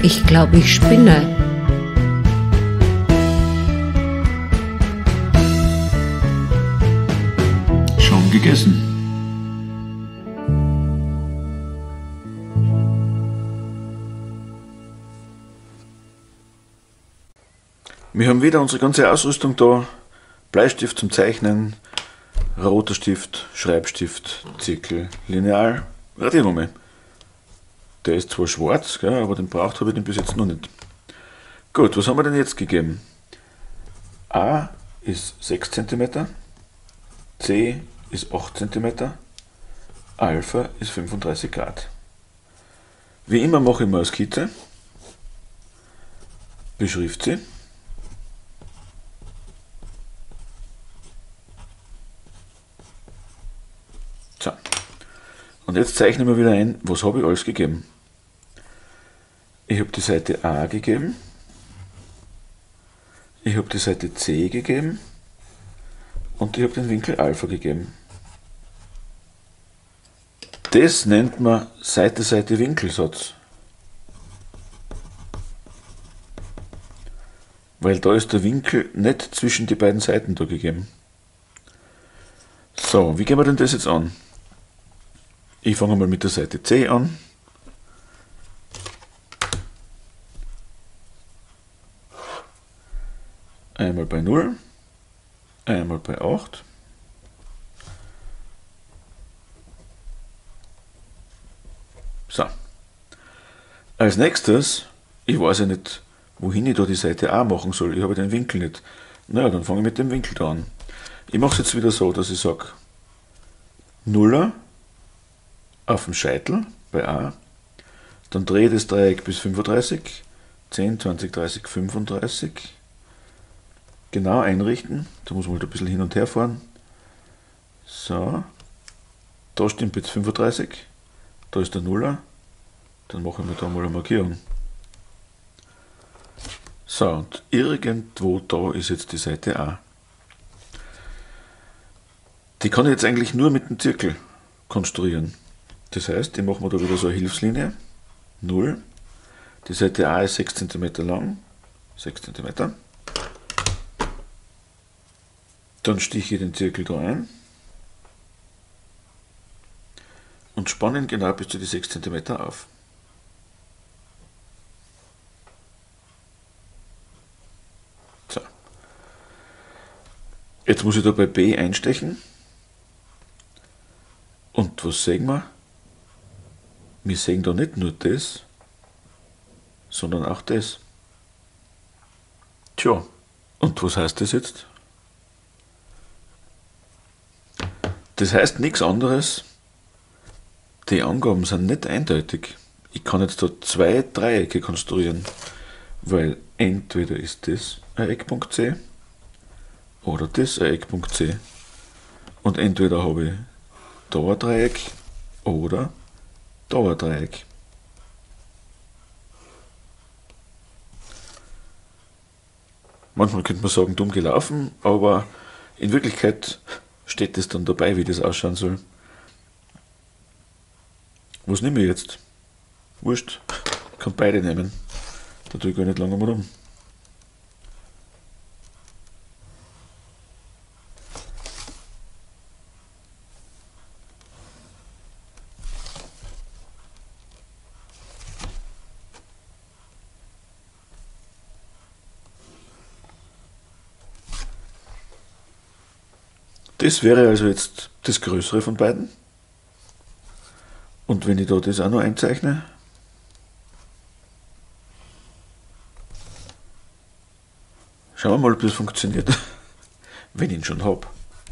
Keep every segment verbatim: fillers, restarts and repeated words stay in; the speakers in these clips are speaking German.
Ich glaube, ich spinne. Schon gegessen. Wir haben wieder unsere ganze Ausrüstung da. Bleistift zum Zeichnen, roter Stift, Schreibstift, Zirkel, Lineal. Radieren wir mal. Der ist zwar schwarz, gell, aber den braucht habe ich den bis jetzt noch nicht. Gut, was haben wir denn jetzt gegeben? A ist sechs Zentimeter, C ist acht Zentimeter, Alpha ist fünfunddreißig Grad. Wie immer mache ich mal eine Skizze, beschrift sie. So. Und jetzt zeichnen wir wieder ein, was habe ich alles gegeben. Ich habe die Seite A gegeben, ich habe die Seite C gegeben und ich habe den Winkel Alpha gegeben. Das nennt man Seite-Seite-Winkelsatz. Weil da ist der Winkel nicht zwischen die beiden Seiten da gegeben. So, wie gehen wir denn das jetzt an? Ich fange mal mit der Seite C an. Einmal bei null, einmal bei acht. So. Als nächstes, ich weiß ja nicht, wohin ich da die Seite A machen soll. Ich habe den Winkel nicht. Na ja, dann fange ich mit dem Winkel da an. Ich mache es jetzt wieder so, dass ich sage, Nuller auf dem Scheitel bei A, dann drehe ich das Dreieck bis fünfunddreißig, zehn, zwanzig, dreißig, fünfunddreißig, genau einrichten, da muss man halt ein bisschen hin und her fahren. So, da stimmt jetzt fünfunddreißig, da ist der Nuller, dann machen wir da mal eine Markierung. So, und irgendwo da ist jetzt die Seite A. Die kann ich jetzt eigentlich nur mit dem Zirkel konstruieren. Das heißt, ich mache mir da wieder so eine Hilfslinie, null, die Seite A ist sechs Zentimeter lang, sechs Zentimeter. Dann stiche ich den Zirkel da ein und spanne ihn genau bis zu die sechs Zentimeter auf. So. Jetzt muss ich da bei B einstechen. Und was sehen wir? Wir sehen da nicht nur das, sondern auch das. Tja, und was heißt das jetzt? Das heißt nichts anderes, die Angaben sind nicht eindeutig. Ich kann jetzt da zwei Dreiecke konstruieren, weil entweder ist das ein Eckpunkt C oder das ein Eckpunkt C. Und entweder habe ich da ein Dreieck oder da ein Dreieck. Manchmal könnte man sagen, dumm gelaufen, aber in Wirklichkeit steht es dann dabei, wie das ausschauen soll. Was nehme ich jetzt? Wurscht, ich kann beide nehmen. Da tue ich gar nicht lange mal rum. Das wäre also jetzt das Größere von beiden. Und wenn ich da das auch noch einzeichne, schauen wir mal, ob das funktioniert, wenn ich ihn schon habe.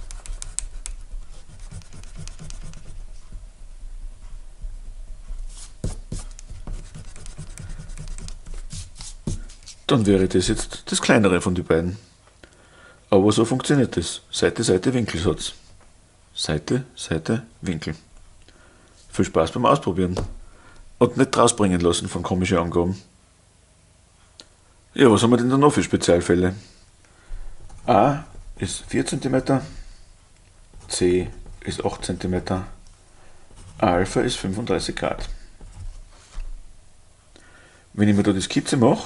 Dann wäre das jetzt das kleinere von den beiden. Aber so funktioniert das. Seite, Seite, Winkelsatz. Seite, Seite, Winkel. Viel Spaß beim Ausprobieren. Und nicht rausbringen lassen von komischen Angaben. Ja, was haben wir denn da noch für Spezialfälle? A ist vier Zentimeter, C ist acht Zentimeter, Alpha ist fünfunddreißig Grad. Wenn ich mir da die Skizze mache,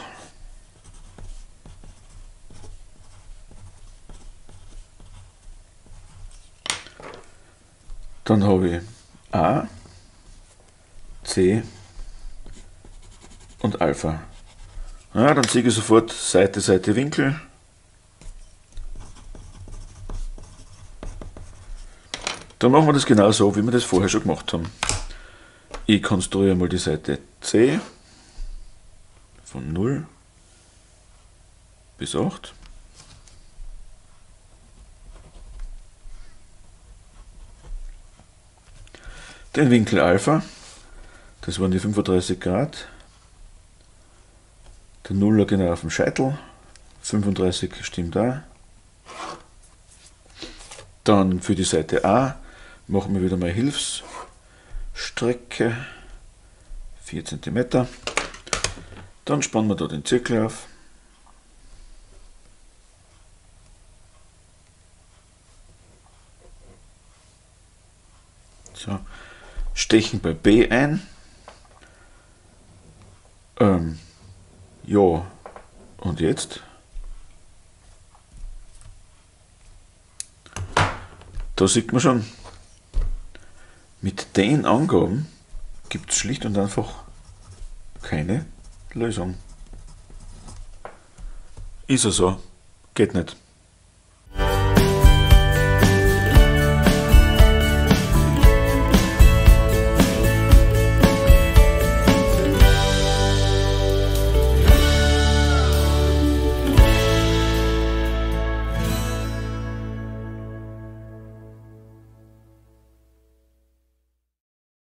dann habe ich A, C und Alpha. Ja, dann sehe ich sofort Seite, Seite, Winkel. Dann machen wir das genau so, wie wir das vorher schon gemacht haben. Ich konstruiere mal die Seite C von null bis acht. Den Winkel Alpha, das waren die fünfunddreißig Grad. Der Nuller genau auf dem Scheitel, fünfunddreißig stimmt da. Dann für die Seite A machen wir wieder mal Hilfsstrecke, vier Zentimeter. Dann spannen wir da den Zirkel auf. So, stechen bei B ein. Ähm, ja, und jetzt? Da sieht man schon, mit den Angaben gibt es schlicht und einfach keine Lösung. Ist er so, geht nicht.